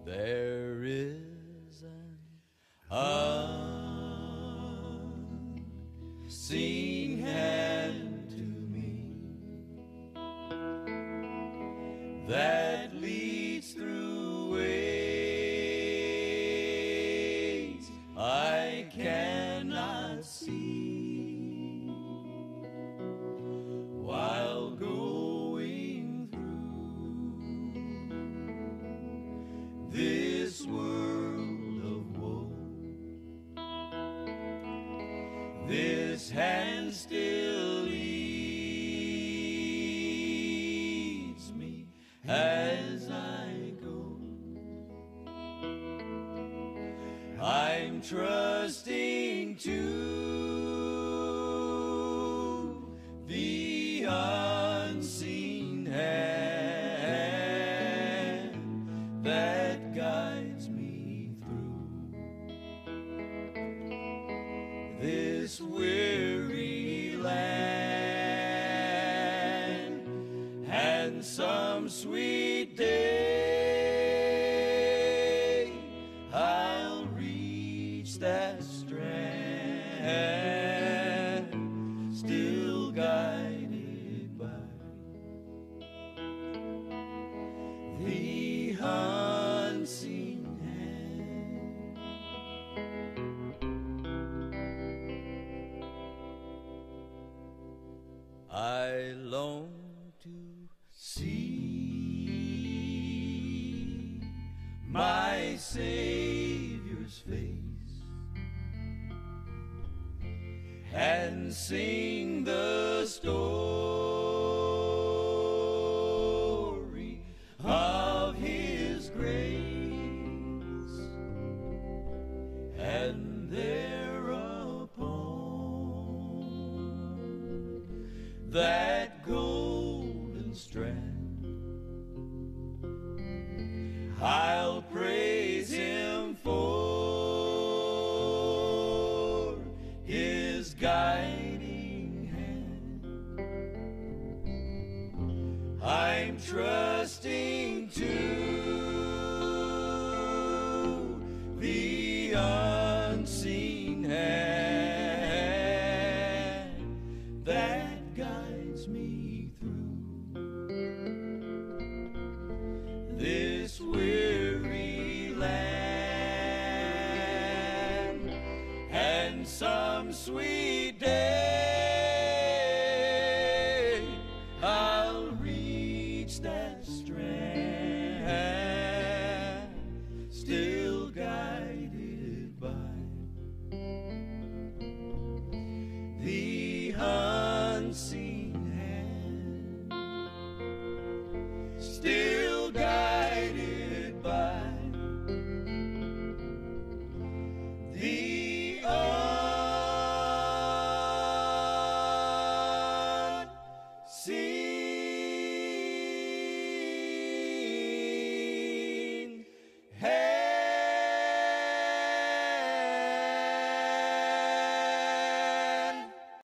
There is an unseen hand to me that leads through ways I cannot see, while going through this world of woe. This hand still leads me as I go. I'm trusting to the unseen hand that guides me through this weary land, and some sweet day I'll reach that strand, still guided by the unseen hand. I long to see my Savior's face and sing the story of His grace, and thereupon that golden strand I'll praise Him for His guiding hand. I'm trusting to the unseen hand that guides me through this weary land, and some sweet day